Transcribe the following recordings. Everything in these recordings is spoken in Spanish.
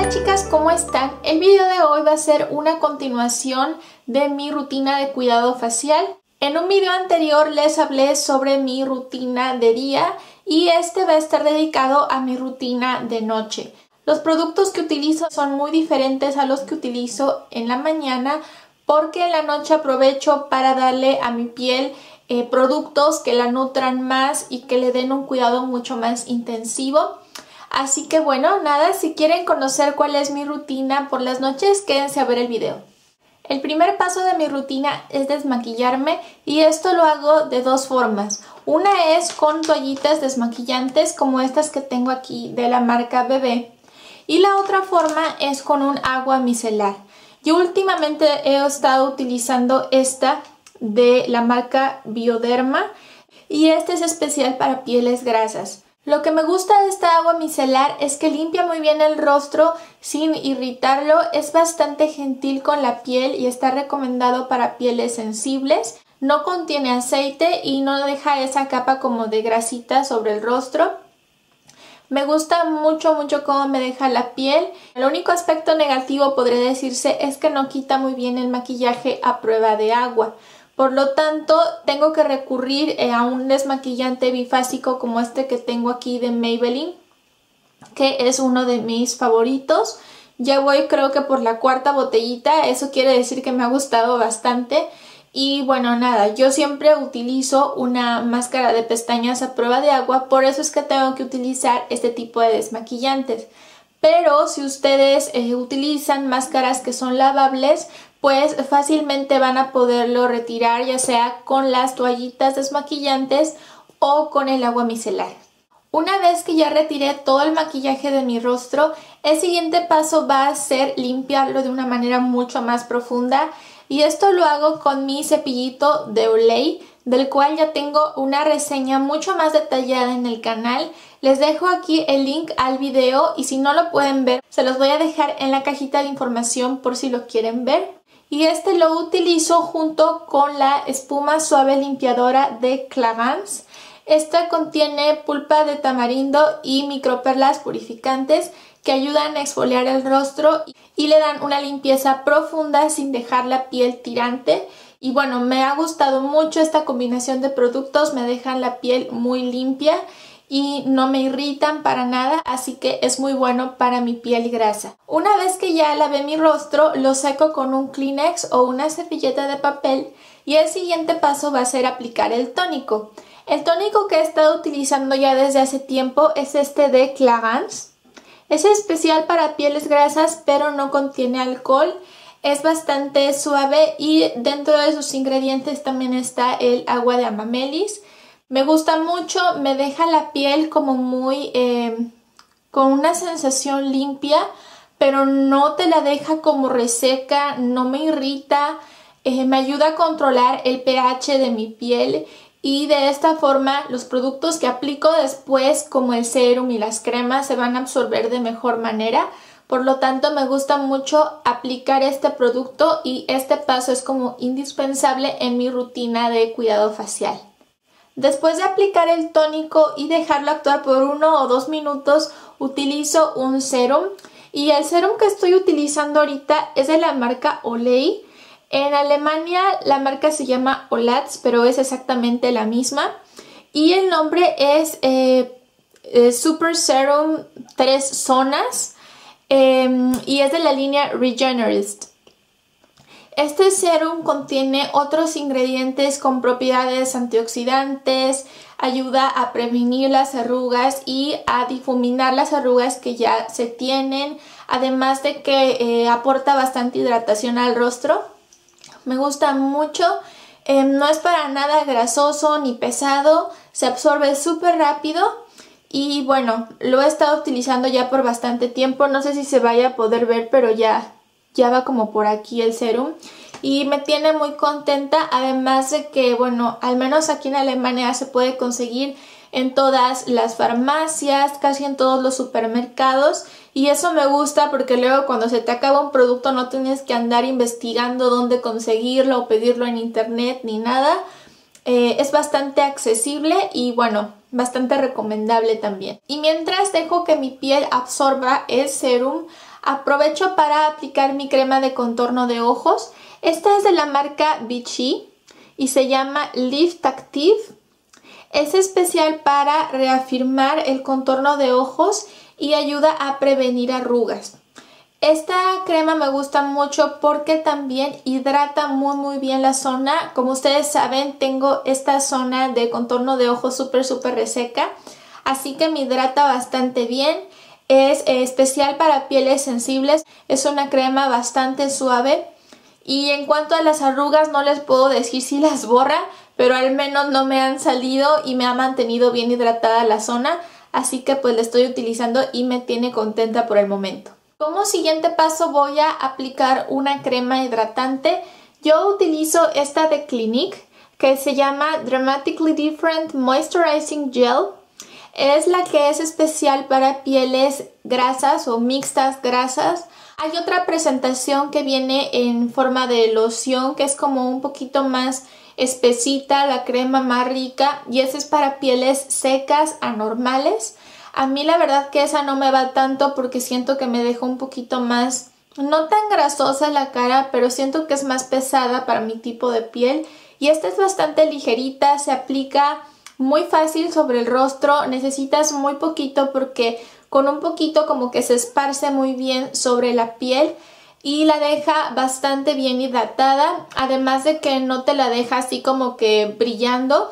Hola chicas, ¿cómo están? El video de hoy va a ser una continuación de mi rutina de cuidado facial. En un video anterior les hablé sobre mi rutina de día y este va a estar dedicado a mi rutina de noche. Los productos que utilizo son muy diferentes a los que utilizo en la mañana porque en la noche aprovecho para darle a mi piel productos que la nutran más y que le den un cuidado mucho más intensivo. Así que bueno, nada, si quieren conocer cuál es mi rutina por las noches, quédense a ver el video. El primer paso de mi rutina es desmaquillarme y esto lo hago de dos formas. Una es con toallitas desmaquillantes como estas que tengo aquí de la marca Bebé y la otra forma es con un agua micelar. Yo últimamente he estado utilizando esta de la marca Bioderma y este es especial para pieles grasas. Lo que me gusta de esta agua micelar es que limpia muy bien el rostro sin irritarlo, es bastante gentil con la piel y está recomendado para pieles sensibles. No contiene aceite y no deja esa capa como de grasita sobre el rostro. Me gusta mucho cómo me deja la piel. El único aspecto negativo podría decirse es que no quita muy bien el maquillaje a prueba de agua. Por lo tanto, tengo que recurrir a un desmaquillante bifásico como este que tengo aquí de Maybelline, que es uno de mis favoritos. Ya voy creo que por la cuarta botellita, eso quiere decir que me ha gustado bastante. Y bueno, nada, yo siempre utilizo una máscara de pestañas a prueba de agua, por eso es que tengo que utilizar este tipo de desmaquillantes. Pero si ustedes utilizan máscaras que son lavables, pues fácilmente van a poderlo retirar ya sea con las toallitas desmaquillantes o con el agua micelar. Una vez que ya retiré todo el maquillaje de mi rostro, el siguiente paso va a ser limpiarlo de una manera mucho más profunda y esto lo hago con mi cepillito de Olay, del cual ya tengo una reseña mucho más detallada en el canal. Les dejo aquí el link al video y si no lo pueden ver, se los voy a dejar en la cajita de información por si lo quieren ver. Y este lo utilizo junto con la espuma suave limpiadora de Clarins. Esta contiene pulpa de tamarindo y microperlas purificantes que ayudan a exfoliar el rostro y le dan una limpieza profunda sin dejar la piel tirante. Y bueno, me ha gustado mucho esta combinación de productos, me dejan la piel muy limpia y no me irritan para nada, así que es muy bueno para mi piel grasa. Una vez que ya lavé mi rostro, lo seco con un Kleenex o una servilleta de papel y el siguiente paso va a ser aplicar el tónico. El tónico que he estado utilizando ya desde hace tiempo es este de Clarins. Es especial para pieles grasas, pero no contiene alcohol. Es bastante suave y dentro de sus ingredientes también está el agua de Amamelis. Me gusta mucho, me deja la piel como muy con una sensación limpia, pero no te la deja como reseca, no me irrita, me ayuda a controlar el pH de mi piel y de esta forma los productos que aplico después como el serum y las cremas se van a absorber de mejor manera. Por lo tanto me gusta mucho aplicar este producto y este paso es como indispensable en mi rutina de cuidado facial. Después de aplicar el tónico y dejarlo actuar por 1 o 2 minutos, utilizo un serum. Y el serum que estoy utilizando ahorita es de la marca Olay. En Alemania la marca se llama Olatz, pero es exactamente la misma. Y el nombre es Super Serum 3 zonas y es de la línea Regenerist. Este serum contiene otros ingredientes con propiedades antioxidantes, ayuda a prevenir las arrugas y a difuminar las arrugas que ya se tienen, además de que aporta bastante hidratación al rostro. Me gusta mucho, no es para nada grasoso ni pesado, se absorbe súper rápido y bueno, lo he estado utilizando ya por bastante tiempo, no sé si se vaya a poder ver, pero ya va como por aquí el serum y me tiene muy contenta, además de que bueno, al menos aquí en Alemania se puede conseguir en todas las farmacias, casi en todos los supermercados y eso me gusta porque luego cuando se te acaba un producto no tienes que andar investigando dónde conseguirlo o pedirlo en internet ni nada. Es bastante accesible y bueno, bastante recomendable también. Y mientras dejo que mi piel absorba el serum, aprovecho para aplicar mi crema de contorno de ojos. Esta es de la marca Vichy y se llama Lift Active. Es especial para reafirmar el contorno de ojos y ayuda a prevenir arrugas. Esta crema me gusta mucho porque también hidrata muy bien la zona. Como ustedes saben, tengo esta zona de contorno de ojos súper reseca, así que me hidrata bastante bien. Es especial para pieles sensibles, es una crema bastante suave. Y en cuanto a las arrugas, no les puedo decir si las borra, pero al menos no me han salido y me ha mantenido bien hidratada la zona. Así que pues la estoy utilizando y me tiene contenta por el momento. Como siguiente paso voy a aplicar una crema hidratante. Yo utilizo esta de Clinique que se llama Dramatically Different Moisturizing Gel. Es la que es especial para pieles grasas o mixtas grasas. Hay otra presentación que viene en forma de loción que es como un poquito más espesita, la crema más rica, y esa es para pieles secas, anormales. A mí la verdad que esa no me va tanto porque siento que me deja un poquito más, no tan grasosa la cara, pero siento que es más pesada para mi tipo de piel. Y esta es bastante ligerita, se aplica muy fácil sobre el rostro, necesitas muy poquito porque con un poquito como que se esparce muy bien sobre la piel y la deja bastante bien hidratada, además de que no te la deja así como que brillando.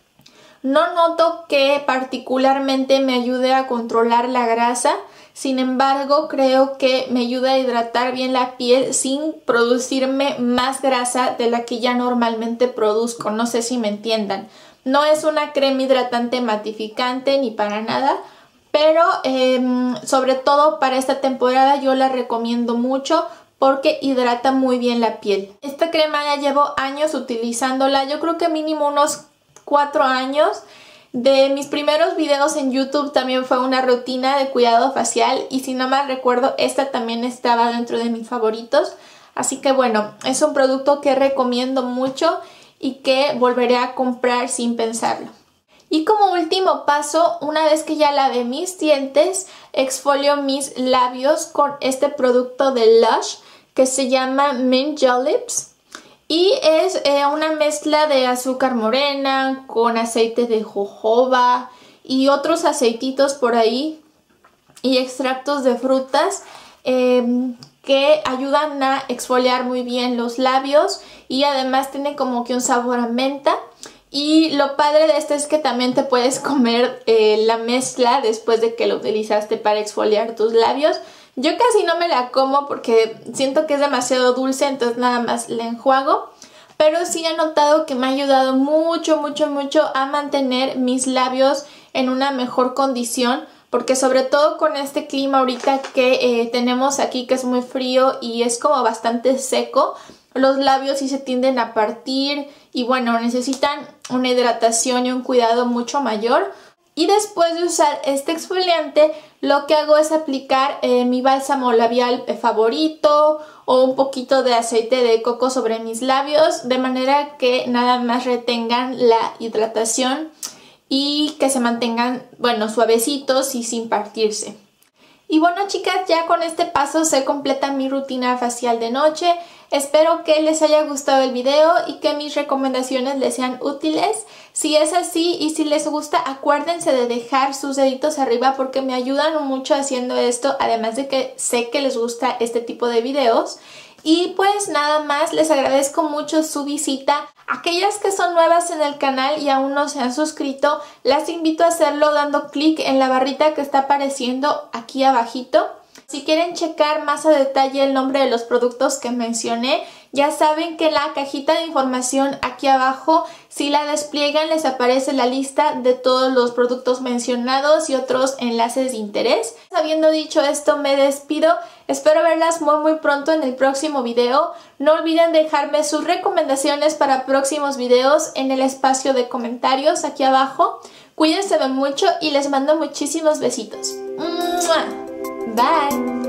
No noto que particularmente me ayude a controlar la grasa, sin embargo creo que me ayuda a hidratar bien la piel sin producirme más grasa de la que ya normalmente produzco, no sé si me entiendan. No es una crema hidratante matificante ni para nada, pero sobre todo para esta temporada yo la recomiendo mucho porque hidrata muy bien la piel. Esta crema ya llevo años utilizándola, yo creo que mínimo unos 4 años. De mis primeros videos en YouTube también fue una rutina de cuidado facial y si no mal recuerdo esta también estaba dentro de mis favoritos. Así que bueno, es un producto que recomiendo mucho y que volveré a comprar sin pensarlo. Y como último paso, una vez que ya lavé mis dientes, exfolio mis labios con este producto de Lush que se llama Mint Gel Lips. Y es una mezcla de azúcar morena con aceite de jojoba y otros aceititos por ahí y extractos de frutas que ayudan a exfoliar muy bien los labios y además tiene como que un sabor a menta. Y lo padre de esto es que también te puedes comer la mezcla después de que lo utilizaste para exfoliar tus labios. Yo casi no me la como porque siento que es demasiado dulce, entonces nada más la enjuago. Pero sí he notado que me ha ayudado mucho a mantener mis labios en una mejor condición. Porque sobre todo con este clima ahorita que tenemos aquí, que es muy frío y es como bastante seco, los labios sí se tienden a partir y bueno, necesitan una hidratación y un cuidado mucho mayor. Y después de usar este exfoliante, lo que hago es aplicar mi bálsamo labial favorito o un poquito de aceite de coco sobre mis labios, de manera que nada más retengan la hidratación y que se mantengan, bueno, suavecitos y sin partirse. Y bueno, chicas, ya con este paso se completa mi rutina facial de noche. Espero que les haya gustado el video y que mis recomendaciones les sean útiles. Si es así y si les gusta, acuérdense de dejar sus deditos arriba porque me ayudan mucho haciendo esto, además de que sé que les gusta este tipo de videos. Y pues nada más, les agradezco mucho su visita. Aquellas que son nuevas en el canal y aún no se han suscrito, las invito a hacerlo dando clic en la barrita que está apareciendo aquí abajito. Si quieren checar más a detalle el nombre de los productos que mencioné, ya saben que en la cajita de información aquí abajo, si la despliegan les aparece la lista de todos los productos mencionados y otros enlaces de interés. Habiendo dicho esto, me despido. Espero verlas muy pronto en el próximo video. No olviden dejarme sus recomendaciones para próximos videos en el espacio de comentarios aquí abajo. Cuídense mucho y les mando muchísimos besitos. ¡Mua! Bye!